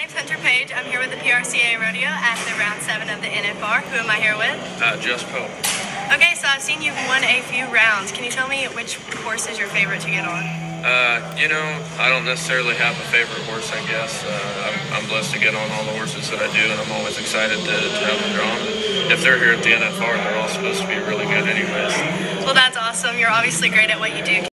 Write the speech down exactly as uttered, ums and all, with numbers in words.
name's Hunter Page. I'm here with the P R C A Rodeo at the round seven of the N F R. Who am I here with? Uh, Just Pope. Okay, so I've seen you've won a few rounds. Can you tell me which horse is your favorite to get on? Uh, you know, I don't necessarily have a favorite horse, I guess. Uh, I'm, I'm blessed to get on all the horses that I do, and I'm always excited to, to have them drawn. If they're here at the N F R, they're all supposed to be really good anyways. Well, that's awesome. You're obviously great at what you do.